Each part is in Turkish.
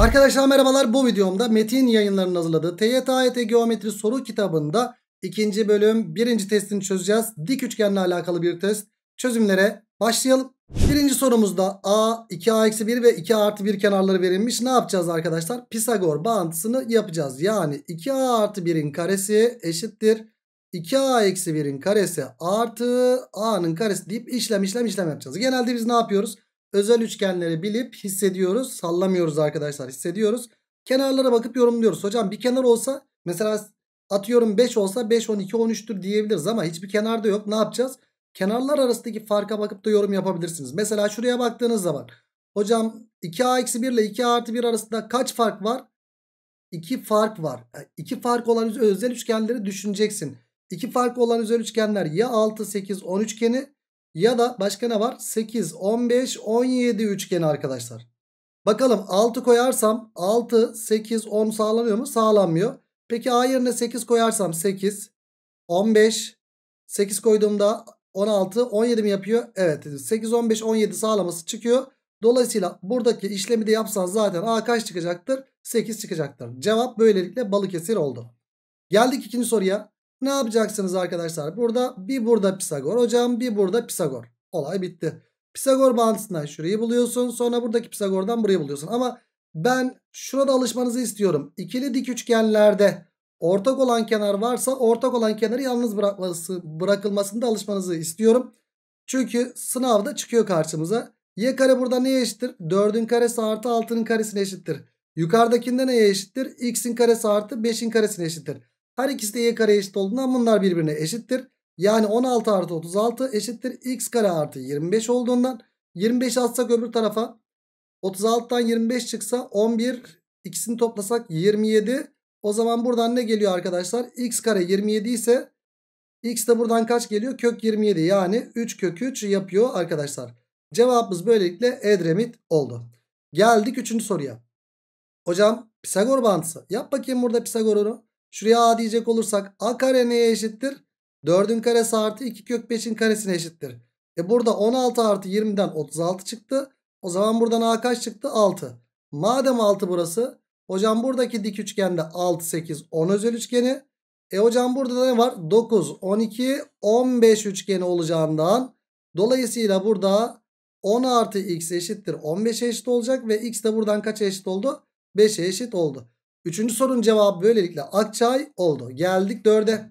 Arkadaşlar merhabalar, bu videomda Metin Yayınları'nın hazırladığı TYT Geometri soru kitabında ikinci bölüm birinci testini çözeceğiz. Dik üçgenle alakalı bir test. Çözümlere başlayalım. Birinci sorumuzda A, 2A-1 ve 2A+1 kenarları verilmiş. Ne yapacağız arkadaşlar? Pisagor bağıntısını yapacağız. Yani 2A+1'in karesi eşittir 2A-1'in karesi artı A'nın karesi deyip işlem yapacağız. Genelde biz ne yapıyoruz? Özel üçgenleri bilip hissediyoruz. Sallamıyoruz arkadaşlar, hissediyoruz. Kenarlara bakıp yorumluyoruz. Hocam bir kenar olsa mesela atıyorum 5 olsa 5, 12, 13'tür diyebiliriz ama hiçbir kenarda yok. Ne yapacağız? Kenarlar arasındaki farka bakıp da yorum yapabilirsiniz. Mesela şuraya baktığınız zaman hocam 2A-1 ile 2A+1 arasında kaç fark var? 2 fark var. 2 fark olan özel üçgenleri düşüneceksin. 2 farklı olan özel üçgenler ya 6, 8, 10 üçgeni ya da başka ne var? 8, 15, 17 üçgeni arkadaşlar. Bakalım 6 koyarsam 6, 8, 10 sağlanıyor mu? Sağlanmıyor. Peki A yerine 8 koyarsam 8, 15, 8 koyduğumda 16, 17 mi yapıyor? Evet. 8, 15, 17 sağlaması çıkıyor. Dolayısıyla buradaki işlemi de yapsan zaten A kaç çıkacaktır? 8 çıkacaktır. Cevap böylelikle Balıkesir oldu. Geldik ikinci soruya. Ne yapacaksınız arkadaşlar? Burada Pisagor. Hocam bir burada Pisagor. Olay bitti. Pisagor bağıntısından şurayı buluyorsun. Sonra buradaki Pisagor'dan burayı buluyorsun. Ama ben şurada alışmanızı istiyorum. İkili dik üçgenlerde ortak olan kenar varsa ortak olan kenarı yalnız bırakılmasında alışmanızı istiyorum. Çünkü sınavda çıkıyor karşımıza. Y kare burada neye eşittir? 4'ün karesi artı 6'nın karesine eşittir. Yukarıdakinde neye eşittir? X'in karesi artı 5'in karesine eşittir. Her ikisi de y kareye eşit olduğundan bunlar birbirine eşittir. Yani 16 artı 36 eşittir x kare artı 25 olduğundan 25 atsak öbür tarafa 36'dan 25 çıksa 11, ikisini toplasak 27. O zaman buradan ne geliyor arkadaşlar? X kare 27 ise x de buradan kaç geliyor? Kök 27, yani 3 kök 3 yapıyor arkadaşlar. Cevabımız böylelikle Edremit oldu. Geldik 3. soruya. Hocam Pisagor bağıntısı. Yap bakayım burada Pisagor'u. Şuraya A diyecek olursak A kare neye eşittir? 4'ün karesi artı 2 kök 5'in karesine eşittir. Burada 16 artı 20'den 36 çıktı. O zaman buradan A kaç çıktı? 6. Madem 6 burası. Hocam buradaki dik üçgende 6, 8, 10 özel üçgeni. Hocam burada da ne var? 9, 12, 15 üçgeni olacağından. Dolayısıyla burada 10 artı x eşittir 15'e eşit olacak. Ve x de buradan kaça eşit oldu? 5'e eşit oldu. Üçüncü sorunun cevabı böylelikle Akçay oldu. Geldik 4'e.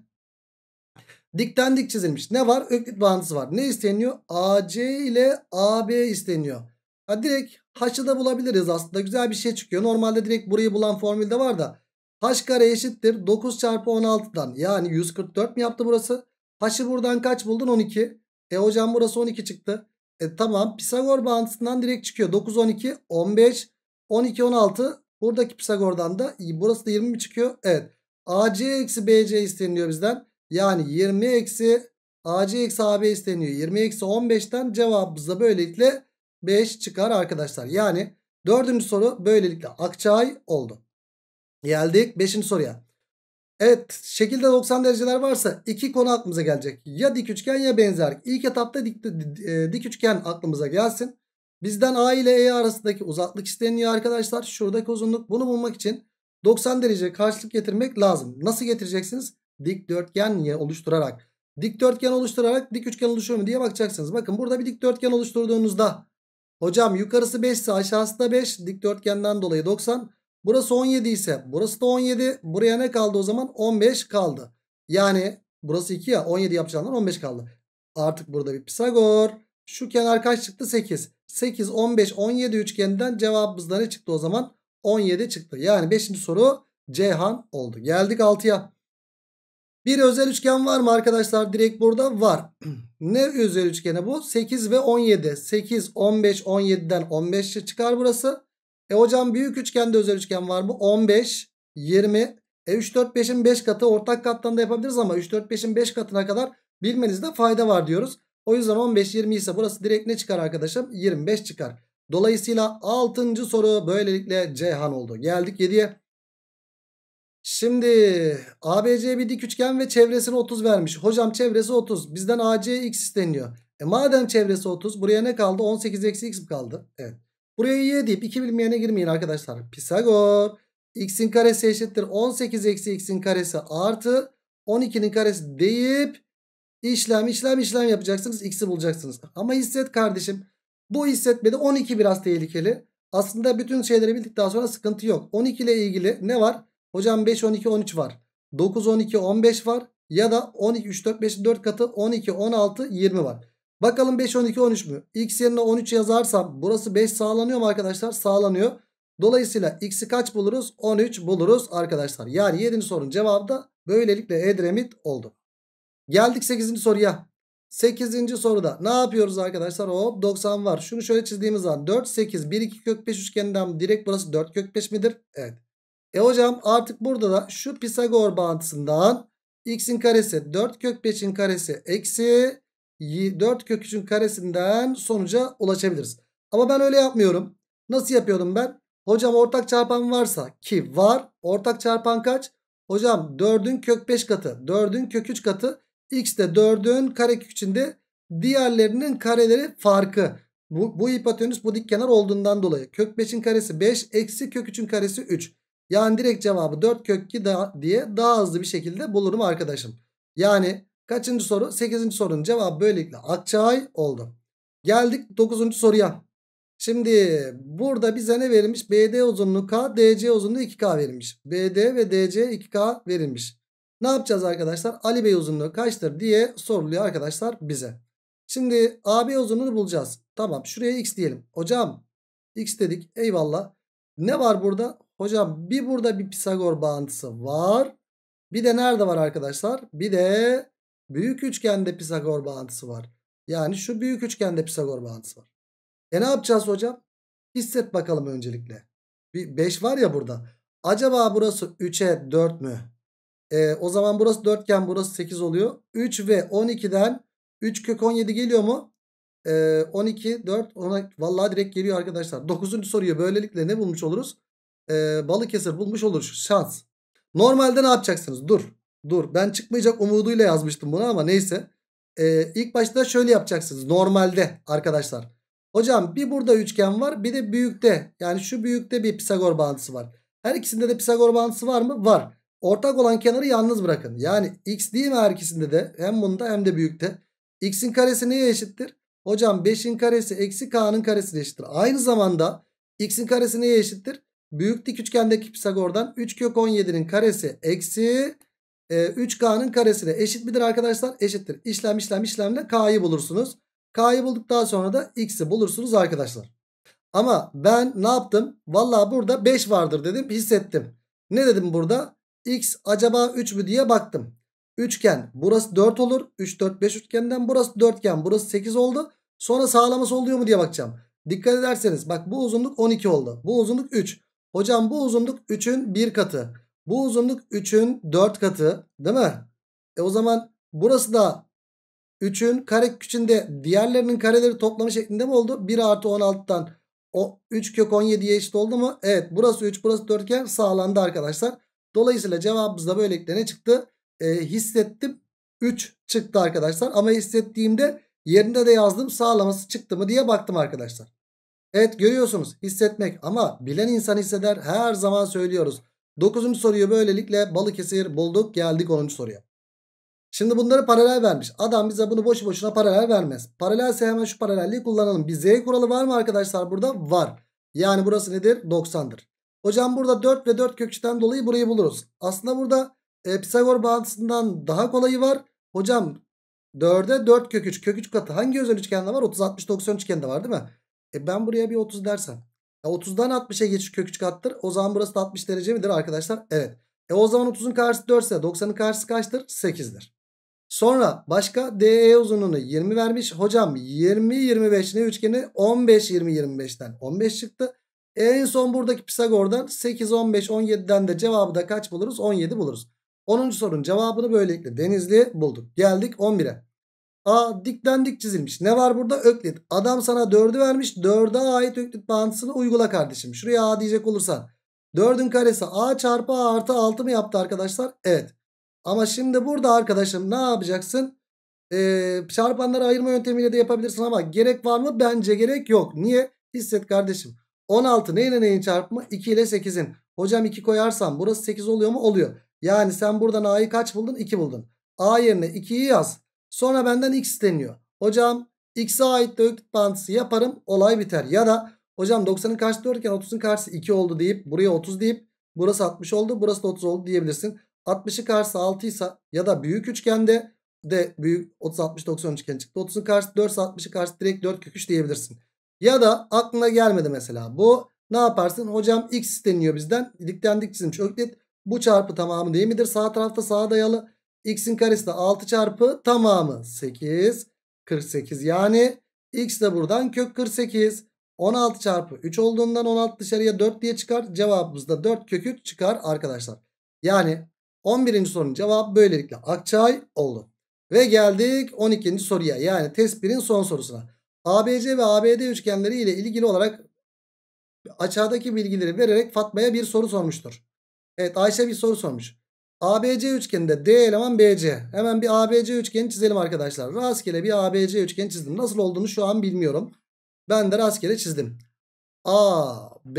Dikten dik çizilmiş. Ne var? Öklit bağıntısı var. Ne isteniyor? AC ile AB isteniyor. Direkt H'ı da bulabiliriz aslında. Güzel bir şey çıkıyor. Normalde direkt burayı bulan formülde var da. H kare eşittir 9 çarpı 16'dan. Yani 144 mi yaptı burası? H'ı buradan kaç buldun? 12. Hocam burası 12 çıktı. Tamam. Pisagor bağıntısından direkt çıkıyor. 9, 12, 15, 12, 16. Buradaki Pisagor'dan da burası da 20 mi çıkıyor? Evet. AC eksi BC isteniyor bizden. Yani 20 eksi AC eksi AB isteniyor. 20 eksi 15'ten cevabımız da böylelikle 5 çıkar arkadaşlar. Yani 4. soru böylelikle Akçay oldu. Geldik 5. soruya. Evet, şekilde 90 dereceler varsa iki konu aklımıza gelecek. Ya dik üçgen ya benzer. İlk etapta dik üçgen aklımıza gelsin. Bizden A ile E arasındaki uzaklık isteniyor arkadaşlar. Şuradaki uzunluk. Bunu bulmak için 90 derece karşılık getirmek lazım. Nasıl getireceksiniz? Dikdörtgen oluşturarak. Dikdörtgen oluşturarak dik üçgen oluşuyor mu diye bakacaksınız. Bakın burada bir dikdörtgen oluşturduğunuzda hocam yukarısı 5 ise aşağısı da 5. Dikdörtgenden dolayı 90. Burası 17 ise burası da 17. Buraya ne kaldı o zaman? 15 kaldı. Yani burası 2 ya, 17 yapacağından 15 kaldı. Artık burada bir Pisagor. Şu kenar kaç çıktı? 8. 8, 15, 17 üçgeninden cevabımızda ne çıktı o zaman? 17 çıktı. Yani 5. soru Ceyhan oldu. Geldik 6'ya. Bir özel üçgen var mı arkadaşlar? Direkt burada var. Ne özel üçgeni bu? 8 ve 17. 8, 15, 17'den 15 çıkar burası. Hocam büyük üçgende özel üçgen var mı? 15, 20. 3, 4, 5'in 5 katı, ortak kattan da yapabiliriz ama 3, 4, 5'in 5 katına kadar bilmenizde fayda var diyoruz. O yüzden 15, 20 ise burası direkt ne çıkar arkadaşım? 25 çıkar. Dolayısıyla 6. soru böylelikle Ceyhan oldu. Geldik 7'ye. Şimdi ABC bir dik üçgen ve çevresini 30 vermiş. Hocam çevresi 30. Bizden AC x isteniyor. Madem çevresi 30, buraya ne kaldı? 18 eksi x mi kaldı? Evet. Buraya y deyip iki bilinmeyene girmeyin arkadaşlar. Pisagor x'in karesi eşittir 18 eksi x'in karesi artı 12'nin karesi deyip işlem yapacaksınız. X'i bulacaksınız. Ama hisset kardeşim. Bu hissetmede 12 biraz tehlikeli. Aslında bütün şeyleri bildikten sonra sıkıntı yok. 12 ile ilgili ne var? Hocam 5, 12, 13 var. 9, 12, 15 var. Ya da 12, 3, 4, 5'in 4 katı 12, 16, 20 var. Bakalım 5, 12, 13 mü? X yerine 13 yazarsam burası 5 sağlanıyor mu arkadaşlar? Sağlanıyor. Dolayısıyla x'i kaç buluruz? 13 buluruz arkadaşlar. Yani 7. sorunun cevabı da böylelikle Edremit oldu. Geldik 8. soruya. 8. soruda ne yapıyoruz arkadaşlar? Hop 90 var. Şunu şöyle çizdiğimiz zaman 4, 8, 1, 2 kök 5 üçgeninden direkt burası 4 kök 5 midir? Evet. Hocam artık burada da şu Pisagor bağıntısından x'in karesi 4 kök 5'in karesi eksi 4 kök 3'ün karesinden sonuca ulaşabiliriz. Ama ben öyle yapmıyorum. Nasıl yapıyordum ben? Hocam ortak çarpan varsa, ki var. Ortak çarpan kaç? Hocam 4'ün kök 5 katı, 4'ün kök 3 katı, x de 4'ün karekök içinde diğerlerinin kareleri farkı. Bu hipotenüs bu dik kenar olduğundan dolayı. Kök 5'in karesi 5 eksi kök 3'ün karesi 3. Yani direkt cevabı 4 kök 2 diye daha hızlı bir şekilde bulurum arkadaşım. Yani kaçıncı soru? 8. sorunun cevabı böylelikle Akçay oldu. Geldik 9. soruya. Şimdi burada bize ne verilmiş? BD uzunluğu K, DC uzunluğu 2K verilmiş. BD ve DC 2K verilmiş. Ne yapacağız arkadaşlar? Ali Bey uzunluğu kaçtır diye soruluyor arkadaşlar bize. Şimdi AB uzunluğunu bulacağız. Tamam, şuraya x diyelim. Hocam x dedik, eyvallah. Ne var burada? Hocam bir burada bir Pisagor bağıntısı var. Bir de nerede var arkadaşlar? Bir de büyük üçgende Pisagor bağıntısı var. Yani şu büyük üçgende Pisagor bağıntısı var. Ne yapacağız hocam? Hisset bakalım öncelikle. Bir 5 var ya burada. Acaba burası 3'e 4 mü? O zaman burası 4 iken burası 8 oluyor. 3 ve 12'den 3 kök 17 geliyor mu? 12, 4, 10, vallahi direkt geliyor arkadaşlar. 9. soruyu böylelikle ne bulmuş oluruz? Balıkesir bulmuş oluruz. Şans. Normalde ne yapacaksınız? Dur. Ben çıkmayacak umuduyla yazmıştım bunu ama neyse. İlk başta şöyle yapacaksınız. Normalde arkadaşlar. Hocam bir burada üçgen var, bir de büyükte. Yani şu büyükte bir Pisagor bağıntısı var. Her ikisinde de Pisagor bağıntısı var mı? Var. Ortak olan kenarı yalnız bırakın. Yani x değil mi her ikisinde de? Hem bunda hem de büyükte. X'in karesi neye eşittir? Hocam 5'in karesi eksi k'nın karesine eşittir. Aynı zamanda x'in karesi neye eşittir? Büyük dik üçgendeki Pisagor'dan 3 kök 17'nin karesi eksi 3k'nın karesine eşit midir arkadaşlar? Eşittir. İşlemle k'yı bulursunuz. K'yı bulduktan sonra da x'i bulursunuz arkadaşlar. Ama ben ne yaptım? Vallahi burada 5 vardır dedim, hissettim. Ne dedim burada? X acaba 3 mü diye baktım. Üçgen burası 4 olur. 3, 4, 5 üçgenden burası 4 iken burası 8 oldu. Sonra sağlaması oluyor mu diye bakacağım. Dikkat ederseniz bak, bu uzunluk 12 oldu. Bu uzunluk 3. Hocam bu uzunluk 3'ün 1 katı. Bu uzunluk 3'ün 4 katı. Değil mi? O zaman burası da 3'ün karekök içinde diğerlerinin kareleri toplamı şeklinde mi oldu? 1 artı 16'dan o 3 kök 17'ye eşit oldu mu? Evet, burası 3 burası 4 iken sağlandı arkadaşlar. Dolayısıyla cevabımız da böylelikle ne çıktı? Hissettim 3 çıktı arkadaşlar. Ama hissettiğimde yerinde de yazdım, sağlaması çıktı mı diye baktım arkadaşlar. Evet, görüyorsunuz, hissetmek, ama bilen insan hisseder, her zaman söylüyoruz. 9. soruyu böylelikle Balıkesir bulduk. Geldik 10. soruya. Şimdi bunları paralel vermiş. Adam bize bunu boşu boşuna paralel vermez. Paralelse hemen şu paralelliği kullanalım. Bir z kuralı var mı arkadaşlar burada? Var. Yani burası nedir? 90'dır. Hocam burada 4 ve 4 kökçeden dolayı burayı buluruz. Aslında burada Pisagor bağıntısından daha kolayı var. Hocam 4'e 4 kök 3. Kök 3 katı hangi özel üçgende var? 30, 60, 90 üçgende var değil mi? Ben buraya bir 30 dersem. 30'dan 60'a geçiş kök 3 kattır. O zaman burası da 60 derece midir arkadaşlar? Evet. O zaman 30'un karşısı 4 ise 90'ın karşısı kaçtır? 8'dir. Sonra başka DE uzunluğunu 20 vermiş. Hocam 20 25 ne üçgeni? 15 20 25'ten 15 çıktı. En son buradaki Pisagor'dan 8 15 17'den de cevabı da kaç buluruz? 17 buluruz. 10. sorunun cevabını böylelikle Denizli bulduk. Geldik 11'e. Dikten dik çizilmiş. Ne var burada? Öklit. Adam sana 4'ü vermiş. 4'e ait öklit bağıntısını uygula kardeşim. Şuraya A diyecek olursan 4'ün karesi A çarpı A artı 6 mı yaptı arkadaşlar? Evet. Ama şimdi burada arkadaşım ne yapacaksın? Çarpanları ayırma yöntemiyle de yapabilirsin ama gerek var mı? Bence gerek yok. Niye? Hisset kardeşim. 16 neyle neyin çarpımı? 2 ile 8'in. Hocam 2 koyarsam burası 8 oluyor mu? Oluyor. Yani sen buradan A'yı kaç buldun? 2 buldun. A yerine 2'yi yaz. Sonra benden X isteniyor. Hocam X'e ait de öklit bağıntısı yaparım. Olay biter. Ya da hocam 90'ın karşısı 4 iken 30'un karşısı 2 oldu deyip buraya 30 deyip burası 60 oldu. Burası da 30 oldu diyebilirsin. 60'ı karşısı 6 ise ya da büyük üçgende de büyük 30 60 90 üçgen çıktı. 30'un karşısı 4 ise 60'ın karşısı direkt 4 kök 3 diyebilirsin. Ya da aklına gelmedi mesela. Bu ne yaparsın? Hocam X isteniyor bizden. Dikten dik çizilmiş öklit. Bu çarpı tamamı değil midir? Sağ tarafta sağa dayalı. X'in karesi de 6 çarpı tamamı 8. 48 yani X de buradan kök 48. 16 çarpı 3 olduğundan 16 dışarıya 4 diye çıkar. Cevabımız da 4 kök 3 çıkar arkadaşlar. Yani 11. sorunun cevabı böylelikle Akçay oldu. Ve geldik 12. soruya. Yani test 1'in son sorusuna. ABC ve ABD üçgenleri ile ilgili olarak aşağıdaki bilgileri vererek Fatma'ya bir soru sormuştur. Evet, Ayşe bir soru sormuş. ABC üçgeninde D eleman BC. Hemen bir ABC üçgeni çizelim arkadaşlar. Rastgele bir ABC üçgeni çizdim. Nasıl olduğunu şu an bilmiyorum. Ben de rastgele çizdim. A, B,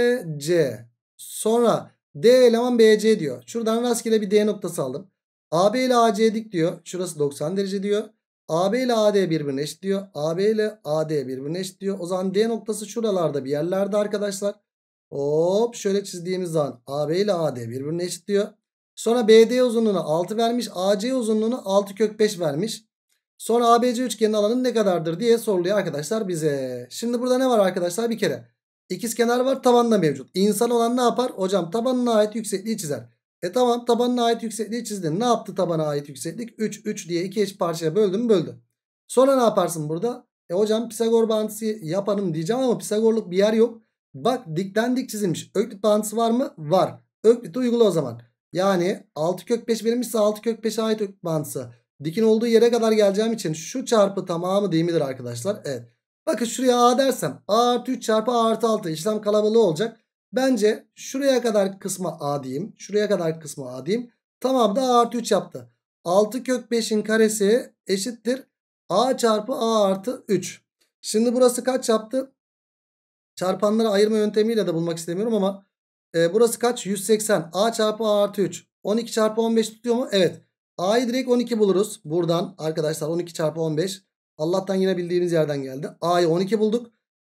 C. Sonra D eleman BC diyor. Şuradan rastgele bir D noktası aldım. AB ile AC dik diyor. Şurası 90 derece diyor. AB ile AD birbirine eşit diyor. AB ile AD birbirine eşit diyor. O zaman D noktası şuralarda bir yerlerde arkadaşlar. Hop şöyle çizdiğimiz zaman AB ile AD birbirine eşit diyor. Sonra BD uzunluğunu 6 vermiş. AC uzunluğunu 6 kök 5 vermiş. Sonra ABC üçgenin alanı ne kadardır diye soruluyor arkadaşlar bize. Şimdi burada ne var arkadaşlar? Bir kere ikizkenar var, taban da mevcut. İnsan olan ne yapar? Hocam tabanına ait yüksekliği çizer. Tamam, tabanına ait yüksekliği çizdin. Ne yaptı tabana ait yükseklik? 3 3 diye iki eş parçaya böldüm böldü. Sonra ne yaparsın burada? Hocam Pisagor bağıntısı yaparım diyeceğim ama Pisagorluk bir yer yok. Bak dikten dik çizilmiş. Öklit bağıntısı var mı? Var. Öklit'i uygula o zaman. Yani 6 kök 5 verilmişse 6 kök 5'e ait öklit bağıntısı. Dikin olduğu yere kadar geleceğim için şu çarpı tamamı değil midir arkadaşlar? Evet. Bakın şuraya A dersem A artı 3 çarpı A artı 6 işlem kalabalığı olacak. Bence şuraya kadar kısma A diyeyim. Şuraya kadar kısma A diyeyim. Tamam da A artı 3 yaptı. 6 kök 5'in karesi eşittir A çarpı A artı 3. Şimdi burası kaç yaptı? Çarpanları ayırma yöntemiyle de bulmak istemiyorum ama burası kaç? 180. A çarpı A artı 3. 12 çarpı 15 tutuyor mu? Evet. A'yı direkt 12 buluruz. Buradan arkadaşlar 12 çarpı 15. Allah'tan yine bildiğimiz yerden geldi. A'yı 12 bulduk.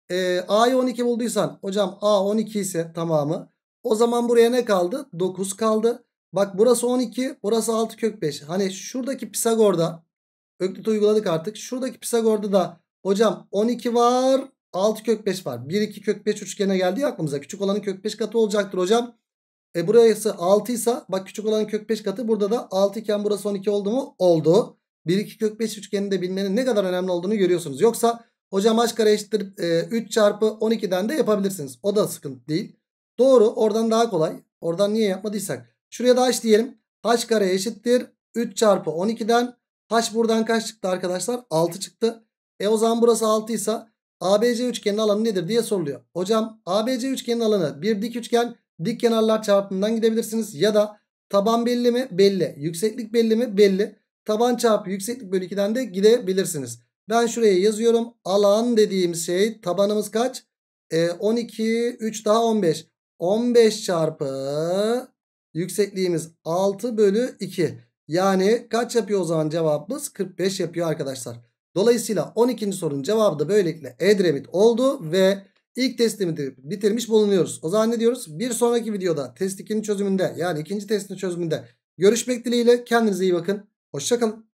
A'yı 12 bulduysan hocam A 12 ise tamamı. O zaman buraya ne kaldı? 9 kaldı. Bak burası 12. Burası 6 kök 5. Hani şuradaki Pisagor'da öklit uyguladık artık. Şuradaki Pisagor'da da hocam 12 var. 6 kök 5 var. 1 2 kök 5 üçgene geldi ya aklımıza. Küçük olanın kök 5 katı olacaktır hocam. Burası 6 ise bak küçük olanın kök 5 katı. Burada da 6 iken burası 12 oldu mu? Oldu. 1 2 kök 5 üçgenini de bilmenin ne kadar önemli olduğunu görüyorsunuz. Yoksa hocam h kare eşittir 3 çarpı 12'den de yapabilirsiniz. O da sıkıntı değil. Doğru, oradan daha kolay. Oradan niye yapmadıysak. Şuraya da h diyelim. H kare eşittir 3 çarpı 12'den. H buradan kaç çıktı arkadaşlar? 6 çıktı. O zaman burası 6 ise ABC üçgenin alanı nedir diye soruluyor. Hocam ABC üçgenin alanı bir dik üçgen, dik kenarlar çarpımından gidebilirsiniz. Ya da taban belli mi? Belli. Yükseklik belli mi? Belli. Taban çarpı yükseklik bölü 2'den de gidebilirsiniz. Ben şuraya yazıyorum. Alan dediğimiz şey tabanımız kaç? 12, 3 daha 15. 15 çarpı yüksekliğimiz 6 bölü 2. Yani kaç yapıyor o zaman cevabımız? 45 yapıyor arkadaşlar. Dolayısıyla 12. sorunun cevabı da böylelikle Edremit oldu ve ilk testimi de bitirmiş bulunuyoruz. O zaman ne diyoruz? Bir sonraki videoda test 2'nin çözümünde yani ikinci testin çözümünde görüşmek dileğiyle. Kendinize iyi bakın. Hoşça kalın.